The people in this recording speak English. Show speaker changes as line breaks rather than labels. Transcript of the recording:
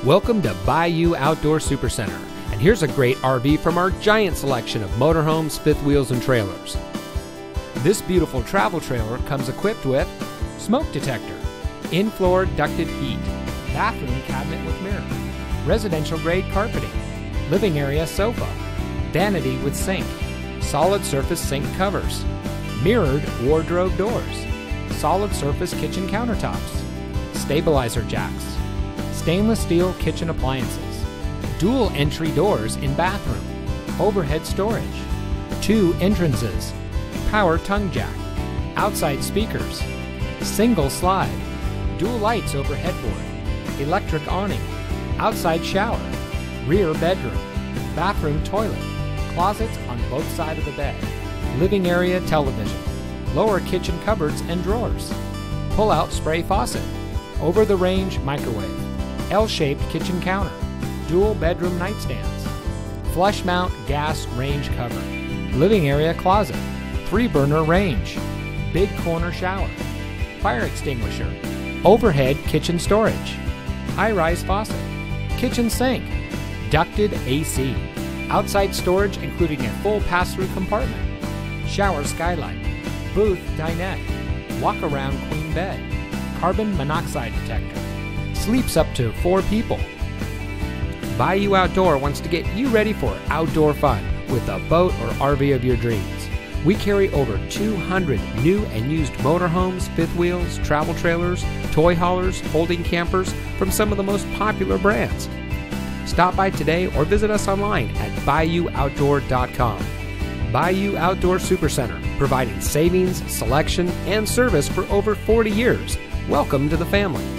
Welcome to Bayou Outdoor Supercenter, and here's a great RV from our giant selection of motorhomes, fifth wheels, and trailers. This beautiful travel trailer comes equipped with smoke detector, in-floor ducted heat, bathroom cabinet with mirror, residential grade carpeting, living area sofa, vanity with sink, solid surface sink covers, mirrored wardrobe doors, solid surface kitchen countertops, stabilizer jacks, stainless steel kitchen appliances, dual entry doors in bathroom, overhead storage, 2 entrances, power tongue jack, outside speakers, single slide, dual lights over headboard, electric awning, outside shower, rear bedroom, bathroom toilet, closets on both sides of the bed, living area television, lower kitchen cupboards and drawers, pull-out spray faucet, over-the-range microwave, L-shaped kitchen counter, dual bedroom nightstands, flush mount gas range cover, living area closet, 3-burner range, big corner shower, fire extinguisher, overhead kitchen storage, high-rise faucet, kitchen sink, ducted AC, outside storage including a full pass-through compartment, shower skylight, booth dinette, walk-around queen bed, carbon monoxide detector, sleeps up to 4 people. Bayou Outdoor wants to get you ready for outdoor fun with the boat or RV of your dreams. We carry over 200 new and used motorhomes, fifth wheels, travel trailers, toy haulers, folding campers from some of the most popular brands. Stop by today or visit us online at BayouOutdoor.com. Bayou Outdoor Supercenter, providing savings, selection, and service for over 40 years. Welcome to the family.